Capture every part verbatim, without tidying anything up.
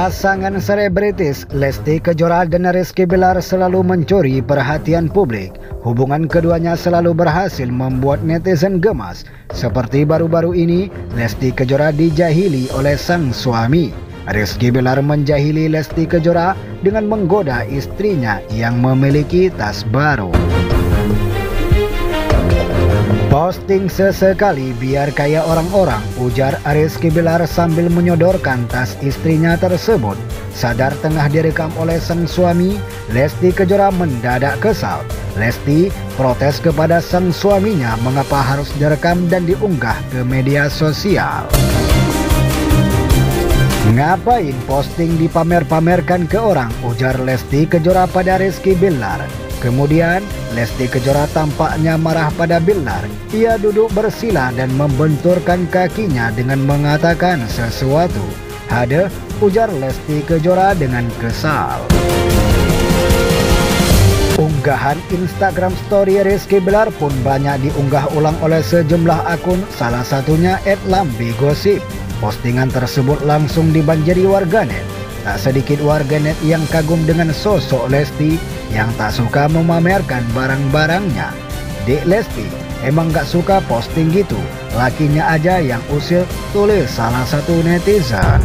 Pasangan selebritis Lesti Kejora dan Rizky Bilar selalu mencuri perhatian publik. Hubungan keduanya selalu berhasil membuat netizen gemas. Seperti baru-baru ini, Lesti Kejora dijahili oleh sang suami. Rizky Bilar menjahili Lesti Kejora dengan menggoda istrinya yang memiliki tas baru. Posting sesekali biar kaya orang-orang, ujar Rizky Bilar sambil menyodorkan tas istrinya tersebut. Sadar tengah direkam oleh sang suami, Lesti Kejora mendadak kesal. Lesti protes kepada sang suaminya mengapa harus direkam dan diunggah ke media sosial. Ngapain posting dipamer-pamerkan ke orang, ujar Lesti Kejora pada Rizky Bilar. Kemudian Lesti Kejora tampaknya marah pada Bilar. Ia duduk bersila dan membenturkan kakinya dengan mengatakan sesuatu. Hade, ujar Lesti Kejora dengan kesal. Unggahan Instagram story Rizky Bilar pun banyak diunggah ulang oleh sejumlah akun, salah satunya et lambe gosip. Postingan tersebut langsung dibanjiri warganet. Tak sedikit warganet yang kagum dengan sosok Lesti yang tak suka memamerkan barang-barangnya. Dek Lesti emang gak suka posting gitu, lakinya aja yang usil, tulis salah satu netizen.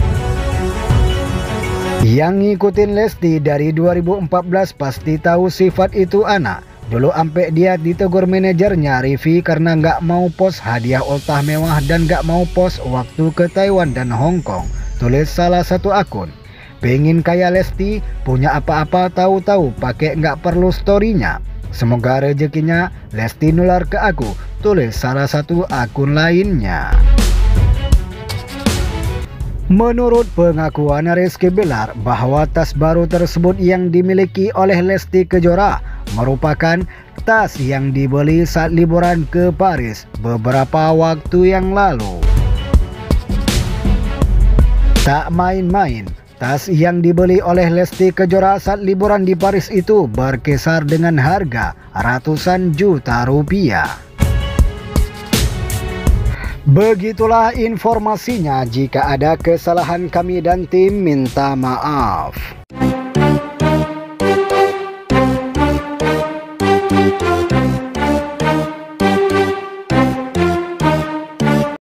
Yang ngikutin Lesti dari dua ribu empat belas pasti tahu sifat itu anak. Dulu ampe dia ditegur manajernya Rivi karena gak mau post hadiah ultah mewah dan gak mau post waktu ke Taiwan dan Hong Kong, tulis salah satu akun. Pengen kaya Lesti, punya apa-apa tahu-tahu pakai nggak perlu storynya. Semoga rezekinya Lesti nular ke aku, tulis salah satu akun lainnya. Menurut pengakuan Rizky Bilar bahwa tas baru tersebut yang dimiliki oleh Lesti Kejora merupakan tas yang dibeli saat liburan ke Paris beberapa waktu yang lalu. Tak main-main, tas yang dibeli oleh Lesti Kejora saat liburan di Paris itu berkisar dengan harga ratusan juta rupiah. Begitulah informasinya, jika ada kesalahan kami dan tim minta maaf.